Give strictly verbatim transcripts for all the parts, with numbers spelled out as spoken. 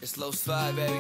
It's low slide, baby.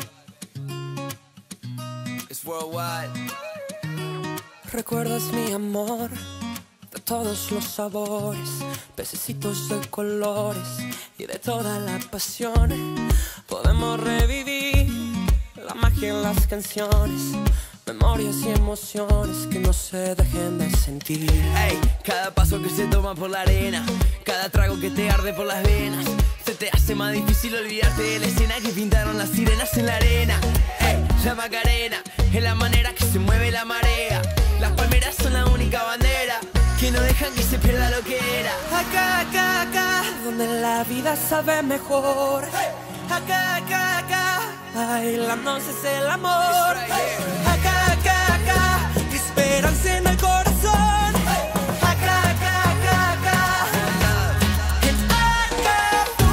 It's worldwide. Recuerdas mi amor de todos los sabores, pececitos de colores y de toda la pasión. Podemos revivir la magia en las canciones, memorias y emociones que no se dejen de sentir. Ey, cada paso que se toma por la arena, cada trago que te arde por las venas, se te hace más difícil olvidarte de la escena que pintaron las sirenas en la arena. Ey, la Macarena es la manera que se mueve la marea. Las palmeras son la única bandera que no dejan que se pierda lo que era. Acá, acá, acá, donde la vida sabe mejor. Acá, acá, acá, bailando es el amor. Acá, acá, acá, esperanza en el corazón. Acá, acá, acá, acá, en Acapulco.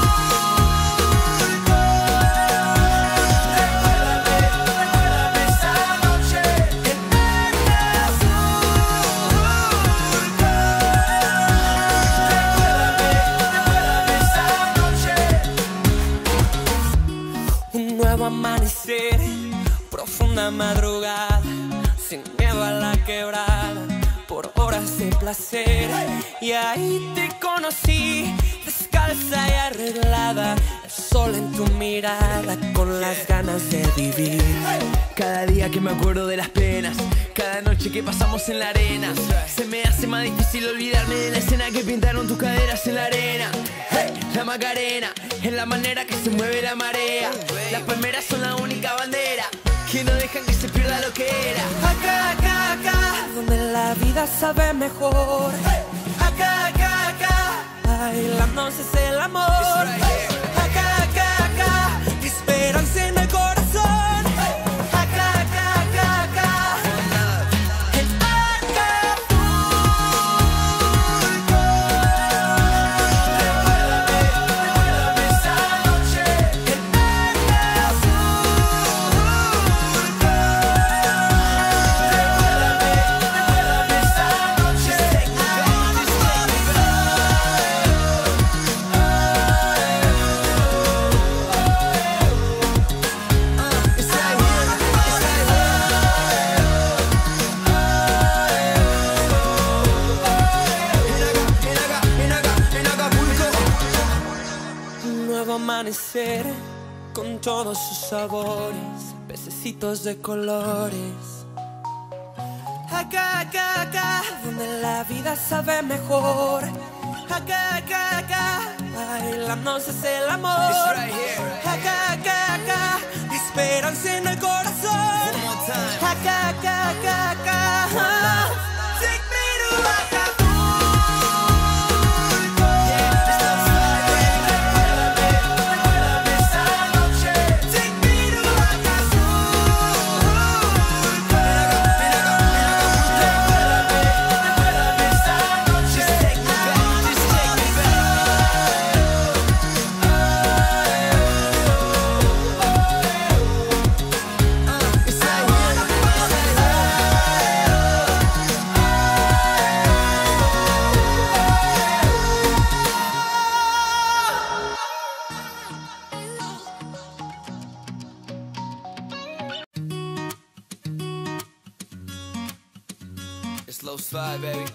Recuérdame, recuérdame esa noche en Acapulco. Recuérdame, recuérdame esa noche. Un nuevo amanecer, profunda madrugada, sin miedo a la quebrada, por horas de placer. Y ahí te conocí, descalza y arreglada, el sol en tu mirada, con las ganas de vivir. Cada día que me acuerdo de las penas, cada noche que pasamos en la arena, se me hace más difícil olvidarme de la escena que pintaron tus caderas en la arena. Hey, la Macarena es la manera que se mueve la marea. Las palmeras son la única bandera que no dejan que se pierda lo que era. Acá, acá, acá, donde la vida sabe mejor. Acá, acá, acá, bailando es el amor. Acá, acá, acá, esperanza en el corazón. Acá, acá, acá, acá, en Acapulco. Recuérdame, recuérdame esa noche en Acapulco. Recuérdame, recuérdame esa noche en Un nuevo amanecer con todos sus sabores, pececitos de colores. Acá, acá, acá, donde la vida sabe mejor. Acá, acá, acá, bailando es el amor. Acá, acá, acá, esperanza en el corazón. Acá, acá, acá, acá, take me to Acapulco. Recuérdame, recuérdame esa noche. Take me to Acapulco. Recuérdame, recuérdame esa noche. Take me back, just take me back. It's right here, it's right It's low slide, baby.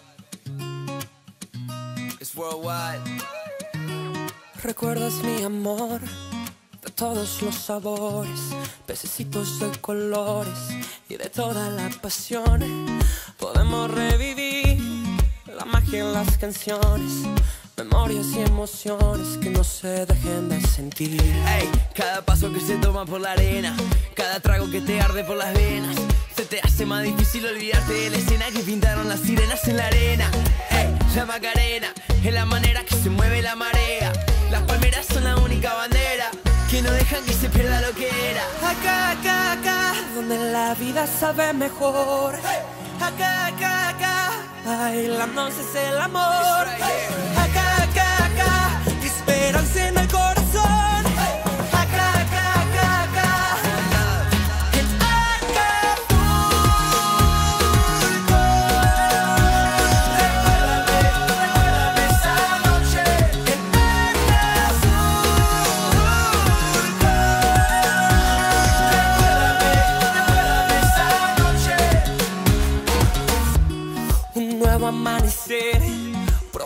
It's worldwide. Recuerdas mi amor de todos los sabores, pececitos de colores y de toda la pasión. Podemos revivir la magia en las canciones, memorias y emociones que no se dejen de sentir. Ey, cada paso que se toma por la arena, cada trago que te arde por las venas, se te hace más difícil olvidarte de la escena que pintaron las sirenas en la arena. Ey, la Macarena es la manera que se mueve la marea. Las palmeras son la única bandera que no dejan que se pierda lo que era. Acá, acá, acá, donde la vida sabe mejor. Acá, acá, acá, bailando es el amor. Acá, acá, acá, esperanza en el corazón. Acá, acá, acá, acá, en Acapulco. Recuérdame, recuérdame esa noche en Acapulco.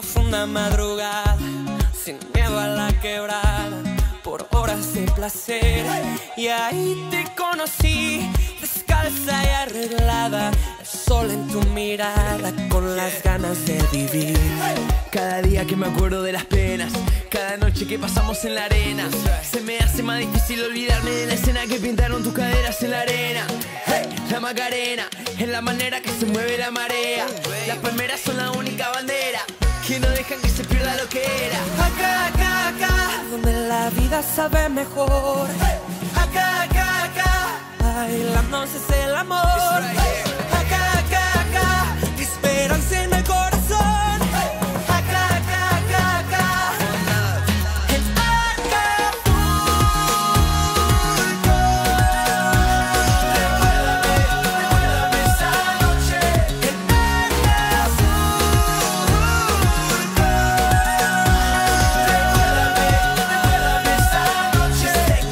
profunda madrugada, sin miedo a la quebrada, por horas de placer. Y ahí te conocí, descalza y arreglada, el sol en tu mirada, con las ganas de vivir. Cada día que me acuerdo de las penas, cada noche que pasamos en la arena, se me hace más difícil olvidarme de la escena que pintaron tus caderas en la arena. Hey, la Macarena es la manera que se mueve la marea. Las palmeras son la única bandera que no dejan que se pierda lo que era. Acá, acá, acá, donde la vida sabe mejor. Acá, acá, acá, bailándose es el amor. Acá, acá, acá, esperanza en el corazón. Acá, acá, acá, acá, en Acapulco. Recuérdame, recuérdame esa noche en Acapulco. Recuérdame, recuérdame esa noche en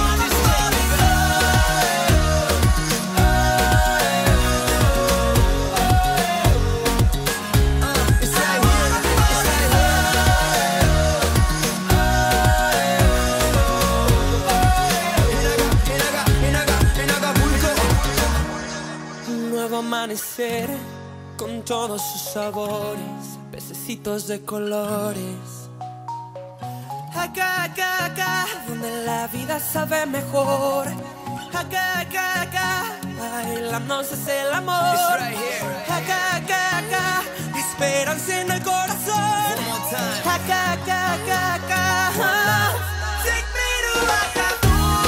nuevo amanecer con todos sus sabores, pececitos de colores. Acá, acá, acá, donde la vida sabe mejor. Acá, acá, acá, bailándose es el amor. Acá, acá, acá, esperanza en el corazón. Acá, acá, acá, acá, take me to Acapulco.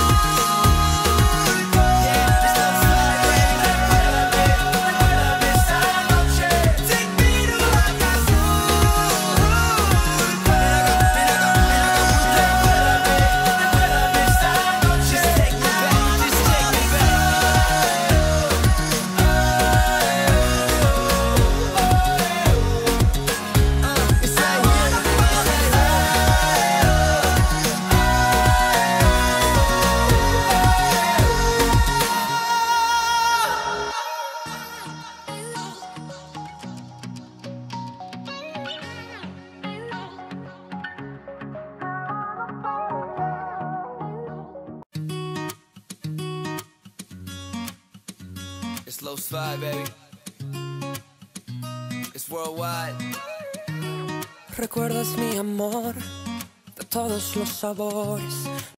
It's low slide, baby. It's worldwide. Recuerdas mi amor de todos los sabores.